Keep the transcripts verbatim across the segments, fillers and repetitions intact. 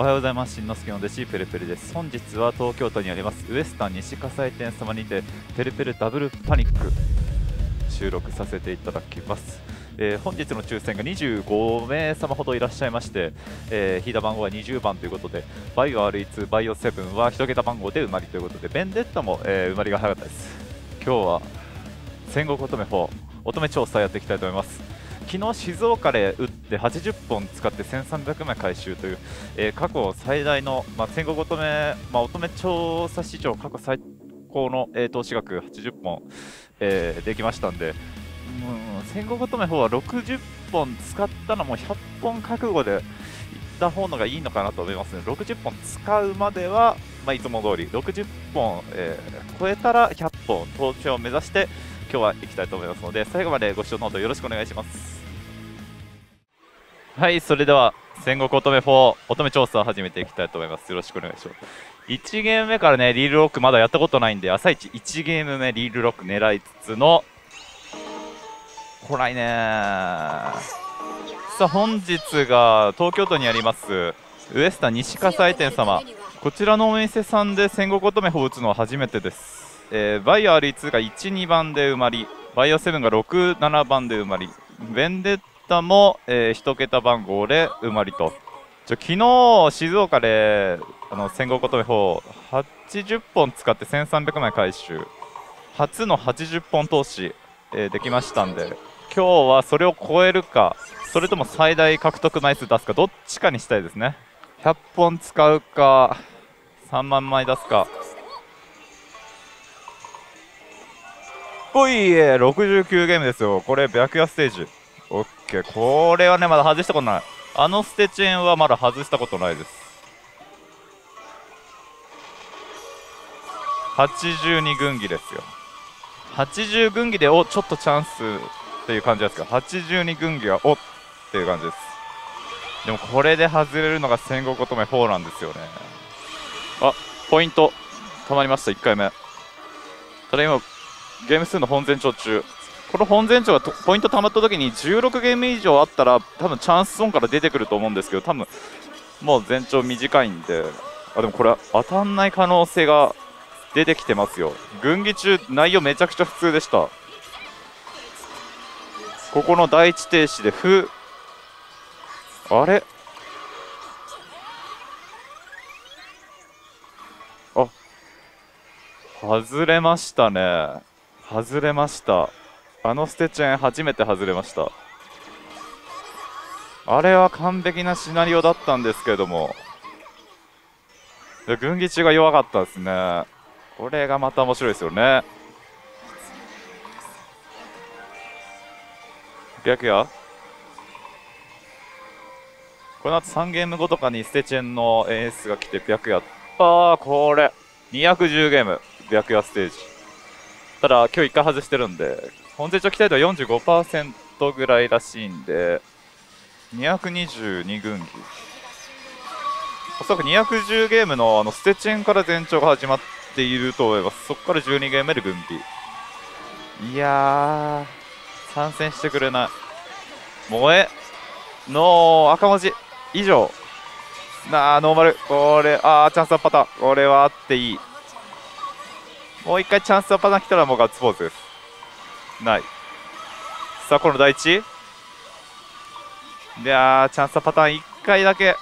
おはようございます。しんのすけの弟子ペルペルです。本日は東京都にありますウエスタン西葛西店様にてペルペルダブルパニック収録させていただきます。えー、本日の抽選がにじゅうごめい様ほどいらっしゃいまして、えー、引いた番号はにじゅうばんということで、バイオ アールイーツ、バイオセブンはいち桁番号で埋まりということで、ベンデッタも、えー、埋まりが早かったです。今日は戦国乙女よん乙女調査やっていきたいと思います。昨日静岡で打ってはちじゅっぽん使ってせんさんびゃくまい回収という、えー、過去最大の、まあ、戦国乙女、まあ、乙女調査史上過去最高の、えー、投資額はちじゅっぽん、えー、できましたんで、うん、戦国乙女よんはろくじゅっぽん使ったのもひゃっぽん覚悟でいった方のがいいのかなと思いますね。ろくじゅっぽん使うまでは、まあ、いつも通りろくじゅっぽん、えー、超えたらひゃっぽん投資を目指して今日は行きたいと思いますので、最後までご視聴のほどよろしくお願いします。はい、それでは戦国乙女よん乙女調査を始めていきたいと思います。よろしくお願いします。いちゲーム目からね、リールロックまだやったことないんで、朝一いちゲーム目リールロック狙いつつのこらいねー。さあ本日が東京都にありますウエスタン西葛西店様、こちらのお店さんで戦国乙女よんを打つのは初めてです。えー、バイオ アールイーツ がいち、にばんで埋まり、バイオセブンがろく、ななばんで埋まり、ベンデッタも、えー、いち桁番号で埋まりと。ちょ昨日静岡であの戦国乙女よんはちじゅっぽん使ってせんさんびゃくまい回収、初のはちじゅっぽん投資、えー、できましたんで、今日はそれを超えるか、それとも最大獲得枚数出すか、どっちかにしたいですね。ひゃっぽん使うか、さんまんまい出すか。おいえ、ろくじゅうきゅうゲームですよ。これ白夜ステージ。オッケー、これはねまだ外したことない。あのステチェンはまだ外したことないです。はちじゅうに軍技ですよ。はちじゅう軍技でおちょっとチャンスっていう感じですか。はちじゅうに軍技はおっていう感じです。でもこれで外れるのが戦国乙女よんなんですよね。あ、ポイントたまりました。いっかいめ。ただ今ゲーム数の本前兆中、この本前兆がポイントたまった時にじゅうろくゲーム以上あったら多分チャンスゾーンから出てくると思うんですけど、多分もう前兆短いんで、あでもこれ当たんない可能性が出てきてますよ。軍技中内容めちゃくちゃ普通でした。ここの第一停止で歩、あれあ外れましたね。外れました。あのステチェン初めて外れました。あれは完璧なシナリオだったんですけれども、軍技中が弱かったですね。これがまた面白いですよね。白夜この後さんゲーム後とかにステチェンの演出が来て白夜、ああこれにひゃくじゅうゲーム白夜ステージ。ただ今日いっかい外してるんで本前兆期待度は よんじゅうごパーセント ぐらいらしいんで、にひゃくにじゅうに軍技、おそらくにひゃくじゅうゲーム の, あのステチェンから前兆が始まっていると思います。そこからじゅうにゲーム目で軍技。いやー参戦してくれない。萌えの赤文字以上なあ、ノーマル、これあーチャンスアップパターン、これはあっていい。もう一回チャンスアップパターン来たらもうガッツポーズです。ない。さあこの第一、いやーチャンスアップパターンいっかいだけ。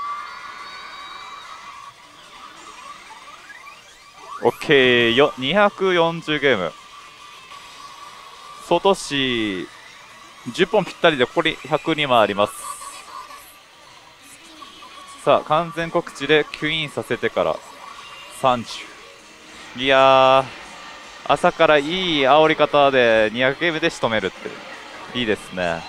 オッケーよ、にひゃくよんじゅうゲーム、相当しじゅっぽんぴったりでここにひゃくにまいあります。さあ完全告知で吸引させてからさんじゅう、いやー朝からいい煽り方でにひゃくゲームで仕留めるっていいですね。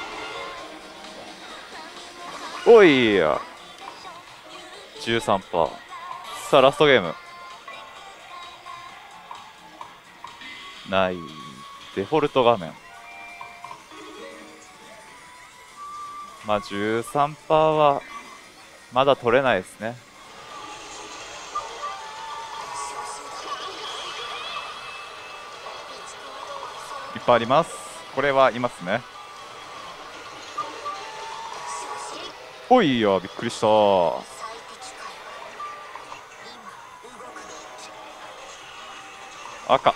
おいや じゅうさんパーセント。 さあラストゲームない。デフォルト画面、まあ じゅうさんパーセント はまだ取れないですね。いっぱいあります。これはいますね。おいやびっくりした。 赤。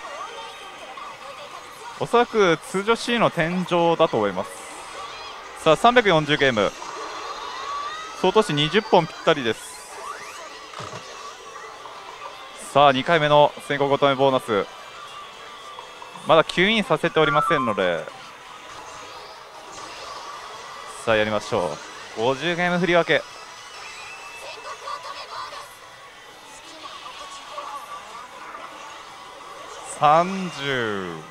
おそらく通常 C の天井だと思います。さあさんびゃくよんじゅうゲーム、総投資にじゅっぽんぴったりです。さあにかいめの先行ごとめボーナス、まだ吸引させておりませんので、さあやりましょう。ごじゅうゲーム振り分け、さんじゅう、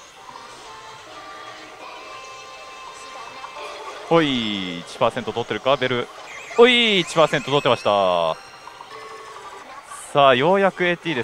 おい いちパーセント 取ってるかベル、おい いちパーセント 取ってました。さあようやく エーティー です。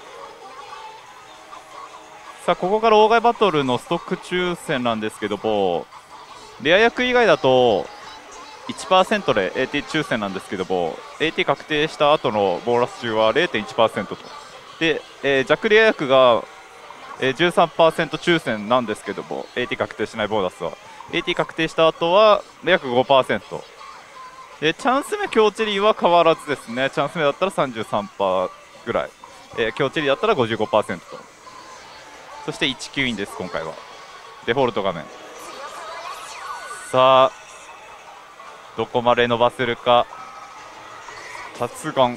さあここから大外バトルのストック抽選なんですけども、レア役以外だと いちパーセント で エーティー 抽選なんですけども、 エーティー 確定した後のボーナス中は れいてんいちパーセント とで、えー、弱レア役が、えー、じゅうさんパーセント 抽選なんですけども、 エーティー 確定しないボーナスは エーティー 確定した後は約 ごパーセント で、チャンス目強チェリーは変わらずですね。チャンス目だったら さんじゅうさんパーセント ぐらい、えー、強チェリーだったら ごじゅうごパーセント と、そしていち吸引です。今回はデフォルト画面。さあどこまで伸ばせるか。発言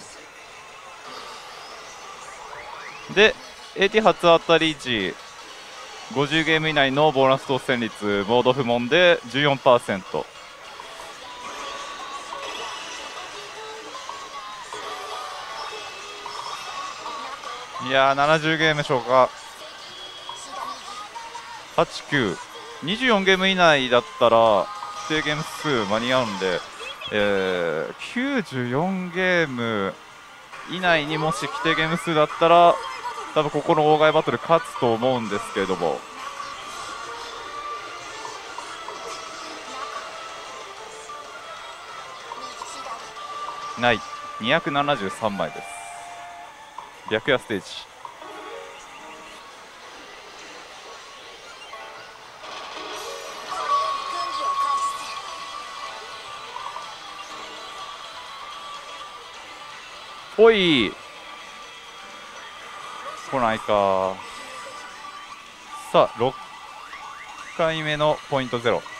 で エーティー 初当たり時ごじゅうゲーム以内のボーナス当選率モード不問で じゅうよんパーセント。 いやーななじゅうゲーム消化、はち、きゅう、にじゅうよんゲーム以内だったら規定ゲーム数間に合うんで、えー、きゅうじゅうよんゲーム以内にもし規定ゲーム数だったら多分ここの大外バトル勝つと思うんですけれども、ないにひゃくななじゅうさんまいです。白夜ステージ。おい来ないか。さあろっかいめのポイントゼロ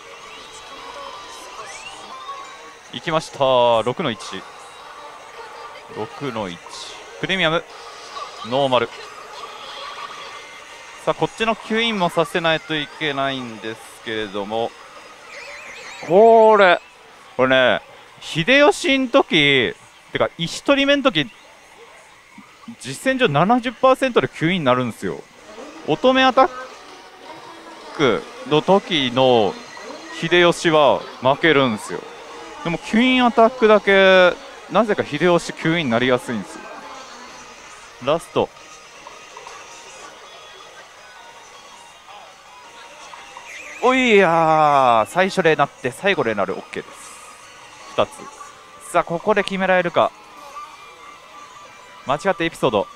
いきました。ろくのいち、ろくのいちプレミアムノーマル。さあこっちの吸引もさせないといけないんですけれども、これこれね、秀吉の時てか石取り目の時実戦上 ななじゅっパーセント で吸引になるんですよ。乙女アタックの時の秀吉は負けるんですよ。でも吸引アタックだけなぜか秀吉吸引になりやすいんですよ。ラストおいやー、最初でなって最後でなる OK です。ふたつ。さあここで決められるか。間違ってエピソード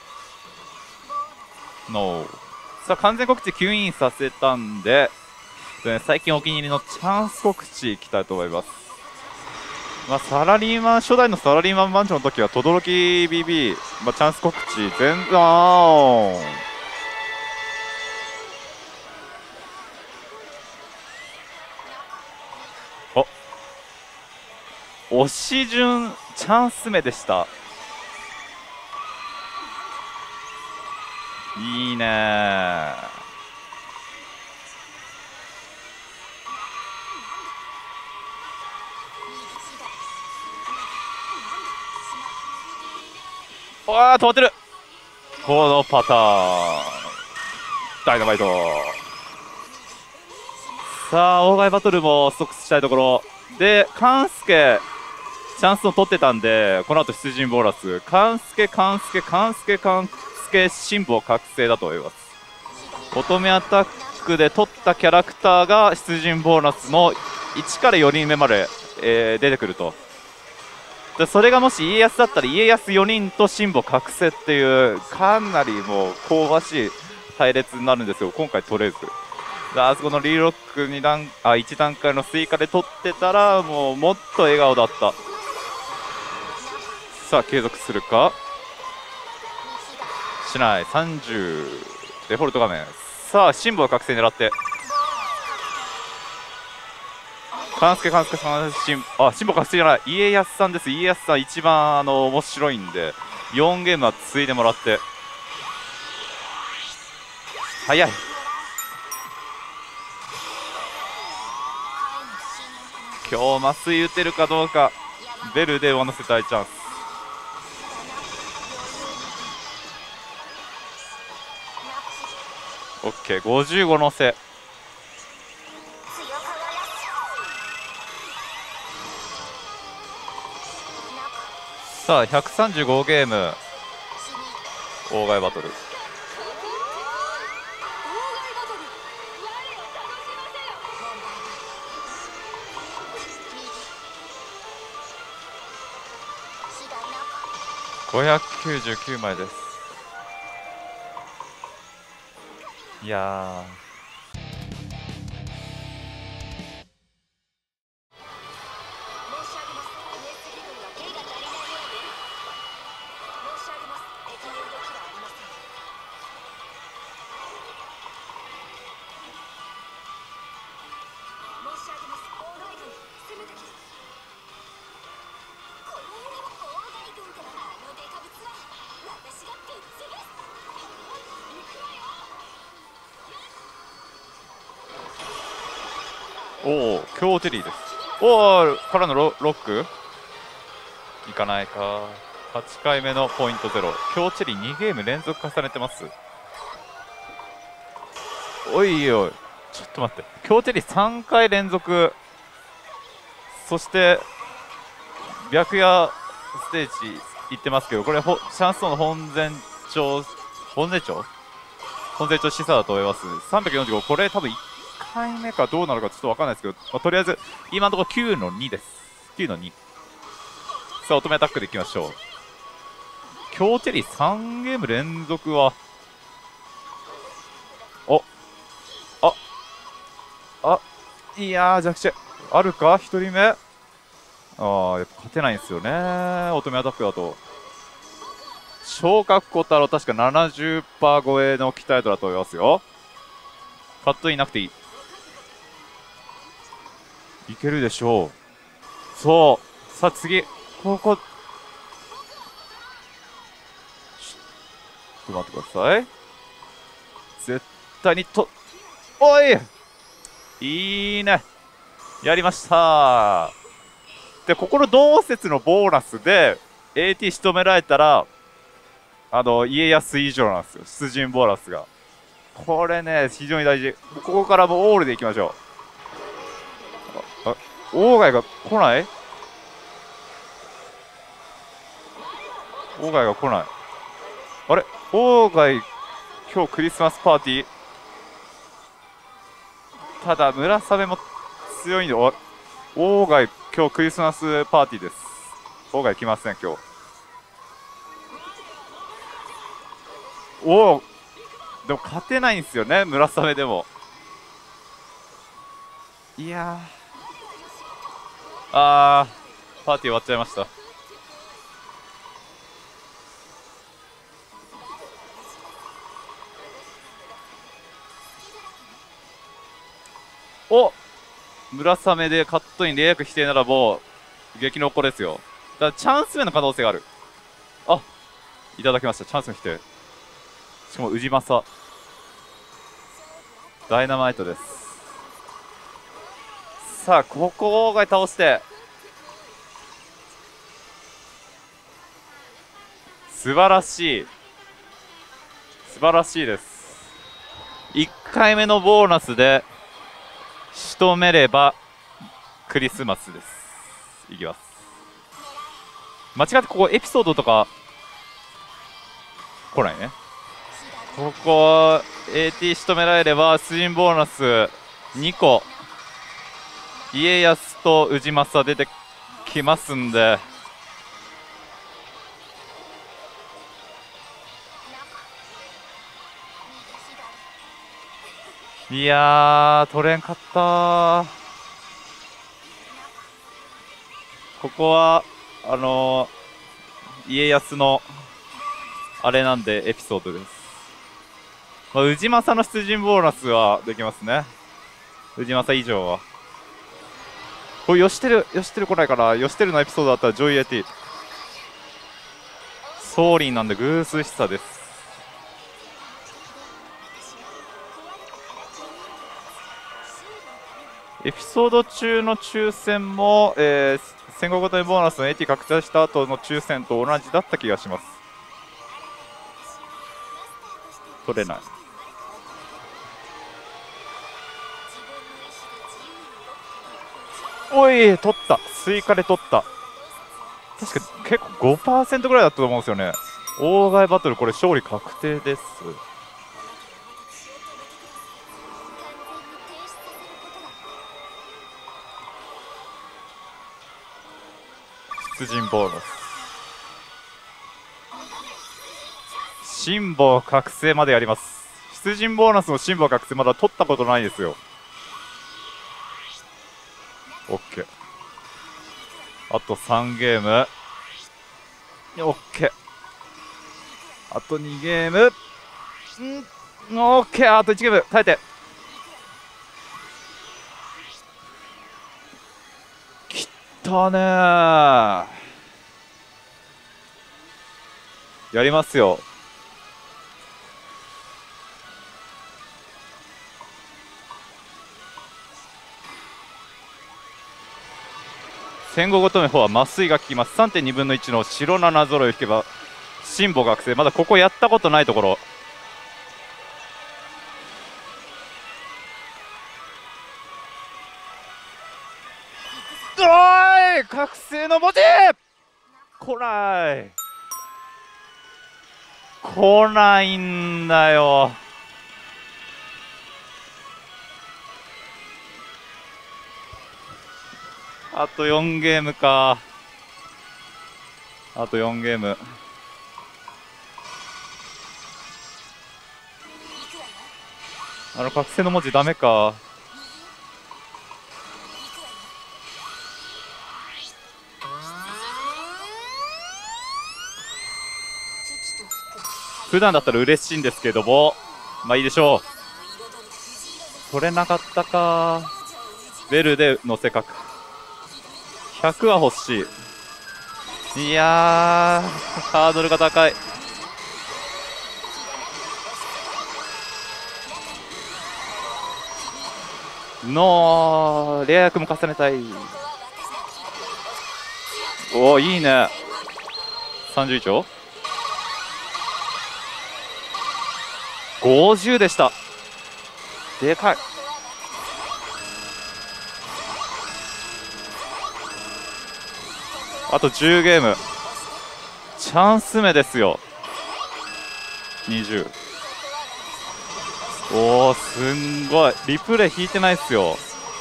ノー。さあ完全告知吸引させたんで、最近お気に入りのチャンス告知いきたいと思います。まあ、サラリーマン初代のサラリーマンマンションの時は轟 ビービー、まあ、チャンス告知全然あ押し順チャンス目でした。いいねー。わあ止まってる。このパターンダイナマイト。さあ大外バトルもストックしたいところで、勘介チャンスを取ってたんで、この後出陣ボーナス勘介勘介勘介勘介辛抱覚醒だと思います。乙女アタックで取ったキャラクターが出陣ボーナスのいちからよにんめまで、えー、出てくると。でそれがもし家康だったら家康よにんと辛抱覚醒っていうかなりもう香ばしい隊列になるんですよ。今回取れず、あそこのリーロックに段あいち段階の追加で取ってたらもうもっと笑顔だった。さあ継続するか。 しない。さんじゅうデフォルト画面。さあ辛抱は覚醒狙って、勘助勘助さん、辛あ辛抱覚醒じゃない、家康さんです。家康さん一番あの面白いんでよんゲームはついでもらって、早い。今日麻酔打てるかどうか。ベルで上乗せ大チャンス。オッケー、ごじゅうご乗せ。さあひゃくさんじゅうごゲーム大外バトル。ごひゃくきゅうじゅうきゅうまいです。いやーおお、強テリーです。おお、からの ロ, ロックいかないか。はちかいめのポイントゼロ。強チェリーにゲーム連続重ねてます。おいおい、ちょっと待って、強チェリーさんかい連続、そして白夜ステージ行ってますけど、これシャンソンの本前兆本前兆本前兆示唆だと思います。さんびゃくよんじゅうご、これ多分いっかいめかどうなのかちょっと分かんないですけど、まあ、とりあえず今のところきゅうのにです。きゅうのに。さあ乙女アタックでいきましょう。強チェリーさんゲーム連続は、おああいやー弱者あるか。ひとりめ、ああやっぱ勝てないんですよね、乙女アタックだと。昇格小太郎確か ななじゅっパーセント 超えの期待度だと思いますよ。カットインなくていい、いけるでしょう。そうさあ次ここちょっと待ってください。絶対にとおいいいね、やりました。でここの同説のボーナスで エーティー 仕留められたらあの家康以上なんですよ、出陣ボーナスが。これね非常に大事。ここからもうオールでいきましょう。ああ鴎外が来ない、鴎外が来ない。あれ鴎外今日クリスマスパーティー。ただ村雨も強いんで、お鴎外今日クリスマスパーティーです。鴎外来ません今日。おおでも勝てないんですよね村雨でも。いやーあーパーティー終わっちゃいました。お村雨でカットイン冷薬否定ならもう激の子ですよ。だからチャンス目の可能性がある。あいただきました、チャンスの否定。しかも氏政ダイナマイトです。さあここが倒して素晴らしい素晴らしいです。いっかいめのボーナスで仕留めればクリスマスです。いきます。間違ってここエピソードとか来ないね。ここ エーティー 仕留められれば出陣ボーナスにこ家康と氏政出てきますんで、いやー取れんかったー。ここはあのー、家康のあれなんでエピソードです。まあ、宇治政の出陣ボーナスはできますね。宇治政以上は。これ、吉輝、吉輝来ないから、吉輝のエピソードだったらジョイエティ。ソーリンなんで偶数必殺です。エピソード中の抽選も、えー、戦後ごとにボーナスの エーティー 確定した後の抽選と同じだった気がします。取れない。おい、取った。追加で取った。確か結構 ごパーセント ぐらいだったと思うんですよね。大替えバトル、これ勝利確定です。出陣ボーナス。シンボ覚醒までやります。出陣ボーナスのシンボ覚醒まだ取ったことないですよ。OK。あとさんゲーム。OK。あとにゲーム。ん ?OK。あといちゲーム。耐えて。きったねー。やりますよ。戦後ごとの方は麻酔が効きます。さんてんにぶんのいちの白なな揃いを引けば辛抱学生。まだここやったことないところ。おーい、覚醒の文字来ない来ないんだよ。あとよんゲームか。あとよんゲーム。あの覚醒の文字ダメか。普段だったら嬉しいんですけども、まあいいでしょう。取れなかったか。ベルで乗せ角。ひゃくは欲しい。いやー、ハードルが高い。のレア役も重ねたい。おお、いいね。さんじゅう以上ごじゅうでした。でかい。あとじゅうゲーム。チャンス目ですよ。にじゅう。おお、すんごい。リプレイ引いてないっすよ。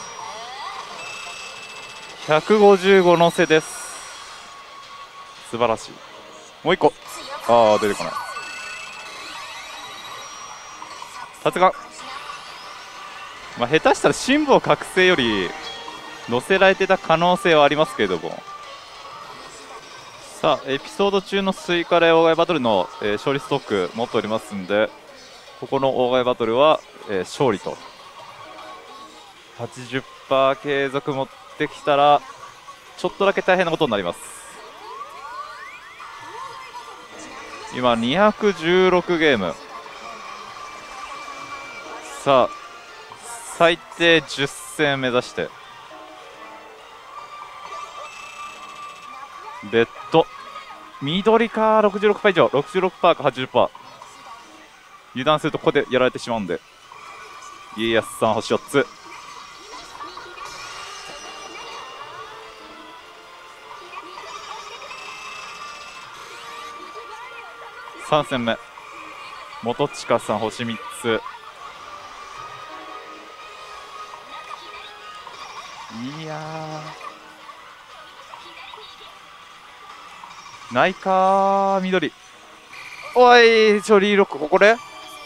ひゃくごじゅうご乗せです。素晴らしい。もう一個。ああ、出てこない。立川。まあ、下手したら辛抱覚醒より乗せられてた可能性はありますけれども。さあ、エピソード中の追加で大替バトルの、えー、勝利ストック持っておりますんで、ここの大替バトルは、えー、勝利と はちじゅっパーセント 継続持ってきたらちょっとだけ大変なことになります。今にひゃくじゅうろくゲーム。さあ最低じゅっ戦目指してレッド緑か。 ろくじゅうろくパーセント 以上 ろくじゅうろくパーセント か はちじゅっパーセント。 油断するとここでやられてしまうんで。家康さん星よっつ。さん戦目元親さん星みっつ。いやーないかー。緑。おいちょリーロック。ここで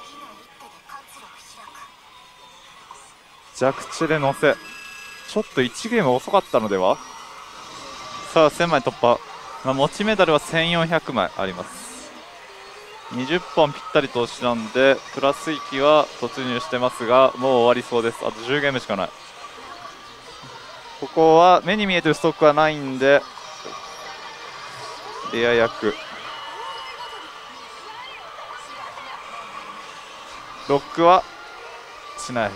弱地で乗せ。ちょっといちゲーム遅かったのでは。さあせんまい突破。まあ、持ちメダルはせんよんひゃくまいあります。 にじゅっぽんぴったりと押しなんでプラスいちは突入してますが、もう終わりそうです。あとじゅうゲームしかない。ここは目に見えてるストックはないんでレア役ロックはしない。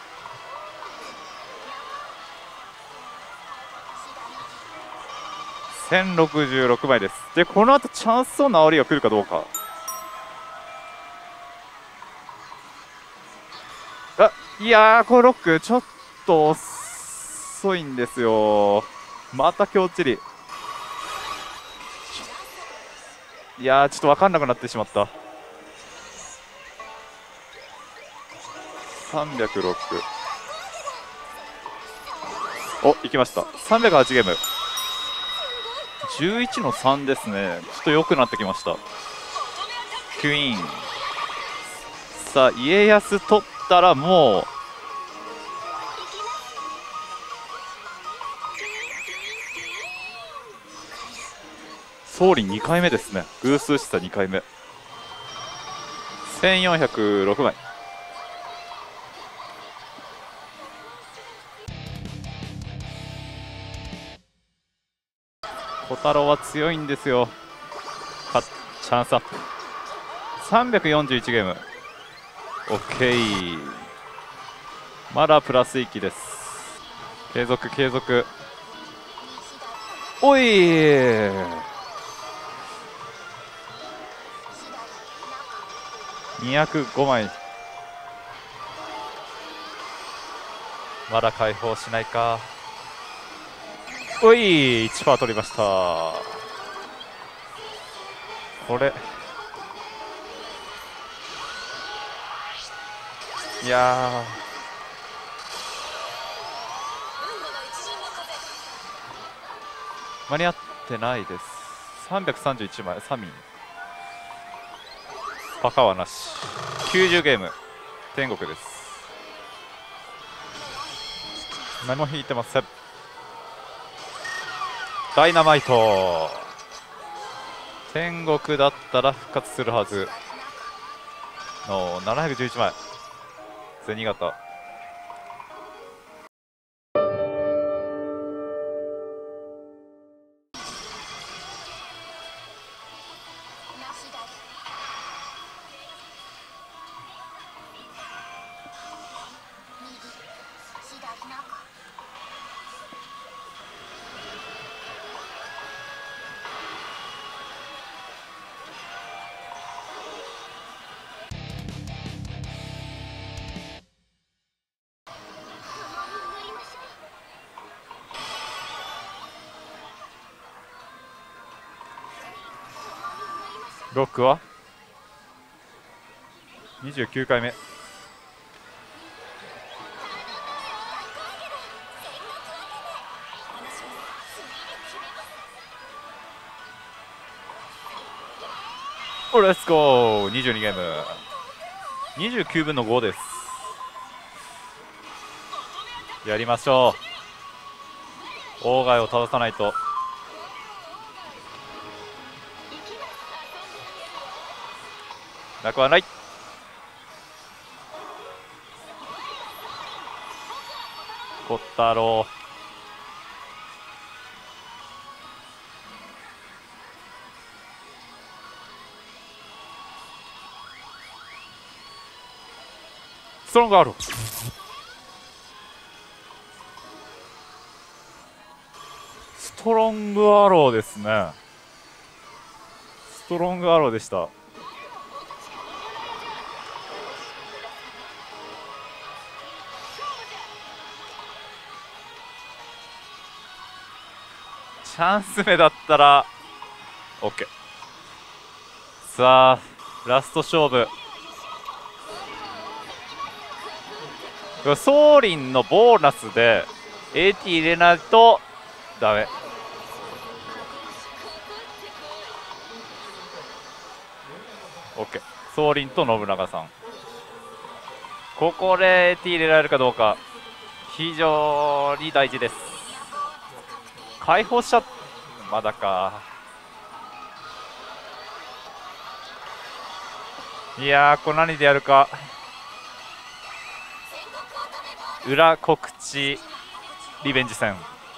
せんろくじゅうろくまいです。でこの後チャンスの直りが来るかどうか。あ、いやーこれロックちょっと遅いんですよ。また強チリ。いやーちょっと分かんなくなってしまった。さんびゃくろく、お、いきました。さんびゃくはちゲーム、じゅういちのさんですね。ちょっと良くなってきました。クイーン、さあ家康取ったらもう総理にかいめですね。偶数示唆にかいめ、せんよんひゃくろくまい。小太郎は強いんですよ。かチャンスアップさんびゃくよんじゅういちゲーム OK、 まだプラスいちです。継続継続、おいにひゃくごまい、まだ解放しないか。おい いちパーセント 取りました。これいや間に合ってないです。さんびゃくさんじゅういちまい、サミンパカはなし。きゅうじゅうゲーム天国です。何も引いてません。ダイナマイト、天国だったら復活するはずのななひゃくじゅういちまい、銭形。ロックはにじゅうきゅうかいめ、おレッツゴー。にじゅうにゲームにじゅうきゅうぶんのごです。やりましょう。鴎外を倒さないと。なくはない。小太郎、ストロングアロー、ストロングアローですね。ストロングアローでした。チャンス目だったら OK。 さあラスト勝負、ソーリンのボーナスで エーティー 入れないとダメ。OK、 ソーリンと信長さん、ここで エーティー 入れられるかどうか非常に大事です。解放しちゃまだか。 いやー、これ何でやるか。裏告知リベンジ戦。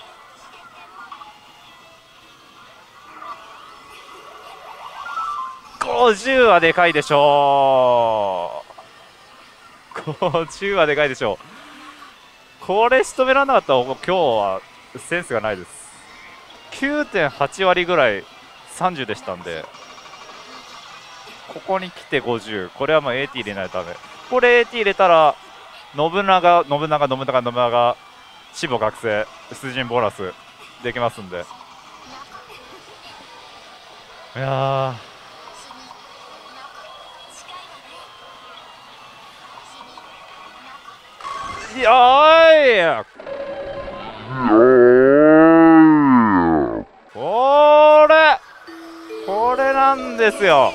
ごじゅうはでかいでしょう。ごじゅうはでかいでしょう。これ仕留められなかったら今日はセンスがないです。きゅうてんはち 割ぐらいさんじゅうでしたんで、ここに来てごじゅう、これはもう エーティー 入れないとダメ。これ エーティー 入れたら信長信長信長信長死母覚醒出陣ボーナスできますんで、いやーいやーいこれこれなんですよ。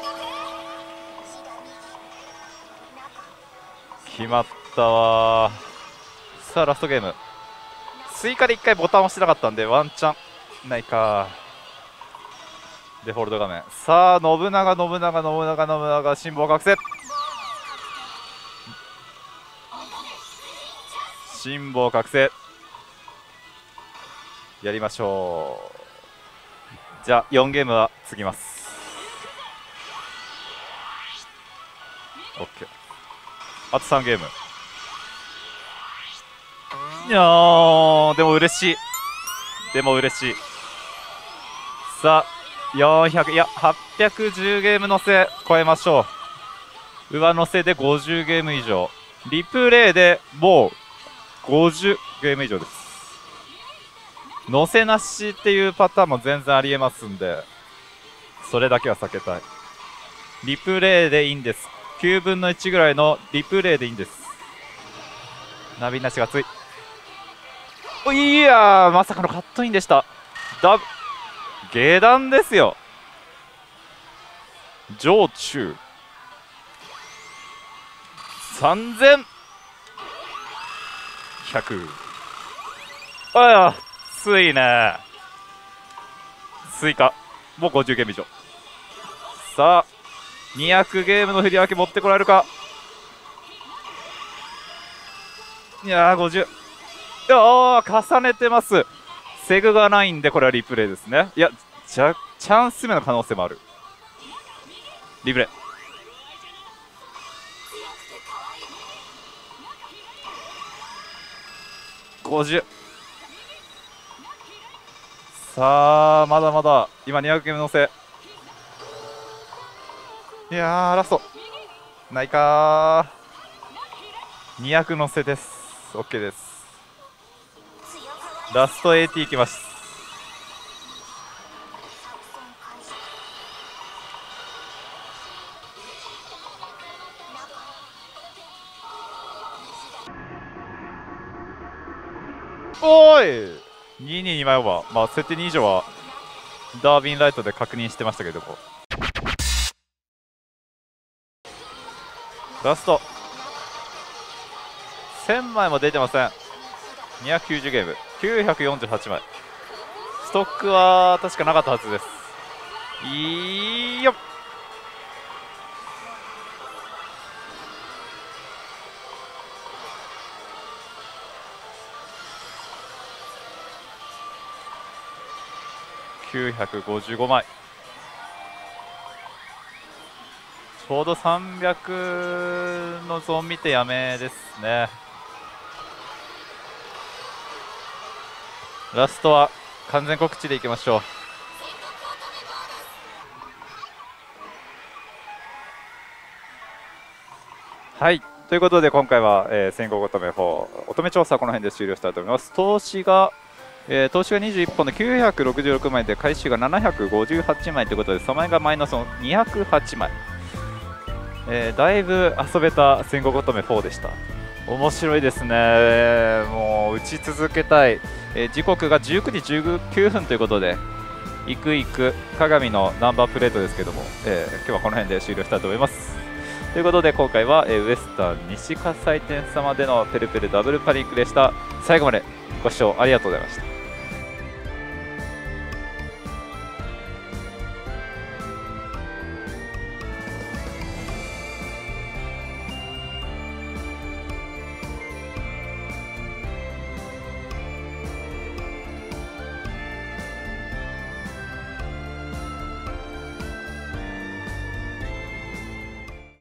決まったわ。さあラストゲーム、追加でいっかいボタン押してなかったんでワンチャンないか。デフォルト画面、さあ信長信長信長信長辛抱覚醒、辛抱覚醒やりましょう。じゃあよんゲームは継ぎます。 OK、 あとさんゲーム。いやーでも嬉しい、でも嬉しい。さあよんひゃく、いやはっぴゃくじゅうゲームのせ超えましょう。上乗せでごじゅうゲーム以上、リプレイでもうごじゅうゲーム以上です。乗せなしっていうパターンも全然ありえますんで、それだけは避けたい。リプレイでいいんです。きゅうぶんのいちぐらいのリプレイでいいんです。ナビなしがつい、いやーまさかのカットインでした。ダブ下段ですよ。上中さんぜんひゃく、あやついね。追加もうごじゅうゲーム以上。さあにひゃくゲームの振り分け持ってこられるか。いやーごじゅう、いやー重ねてます。セグがないんでこれはリプレイですね。いやチャチャンス目の可能性もある。リプレイごじゅう、さあまだまだ今にひゃくゲームのせ。いやーラストないかー。にひゃくのせです。 OK です。ラスト エーティー いきます。おーいにににまいオーバー、まあ設定に以上はダービンライトで確認してましたけども、ラストせんまいも出てません。にひゃくきゅうじゅうゲームきゅうひゃくよんじゅうはちまい、ストックは確かなかったはずです。いいよっ、きゅうひゃくごじゅうごまい、ちょうどさんびゃくのゾーン見てやめですね。ラストは完全告知でいきましょう。はい、ということで今回は、えー、戦後乙女よん乙女調査はこの辺で終了したいと思います。投資が、えー、投資がにじゅういっぽんできゅうひゃくろくじゅうろくまいで回収がななひゃくごじゅうはちまいということで、その前がマイナスのにひゃくはちまい、えー、だいぶ遊べた戦後乙女よんでした。面白いですね。もう打ち続けたい。えー、時刻がじゅうくじじゅうきゅうふんということで、行く行く鏡のナンバープレートですけども、えー、今日はこの辺で終了したいと思います。ということで今回は、えー、ウエスタン西葛西店様でのペルペルダブルパニックでした。最後までご視聴ありがとうございました。